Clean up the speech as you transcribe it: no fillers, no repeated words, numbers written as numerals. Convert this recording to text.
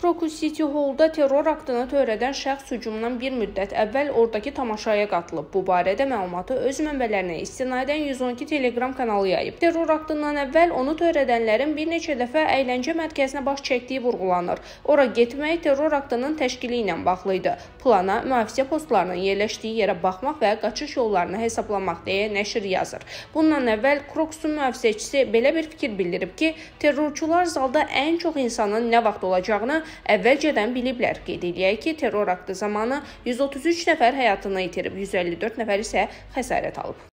Crocus City Hall'da terror aktını törədən şəxs hücumdan bir müddət əvvəl oradakı tamaşaya qatılıb. Bu barədə məlumatı öz mənbələrinə istinadən 112 Telegram kanalı yayıb. Terror aktından əvvəl onu törədənlərin bir neçə dəfə əyləncə mərkəzinə baş çəkdiyi vurğulanır. Ora getmək terror aktının təşkili ilə bağlı idi. Plana mühafizə postlarının yerləşdiyi yerə baxmaq və qaçış yollarını hesablamaq deyə nəşr yazır. Bundan əvvəl Crocusun mühafizəçisi belə bir fikir bildirib ki, terrorçular zalda ən çox insanın nə vaxt olacağını əvvəlcədən biliblər. Qeyd edək ki, terror aktı zamanı 133 nəfər həyatını itirib, 154 nəfər isə xəsarət alıb.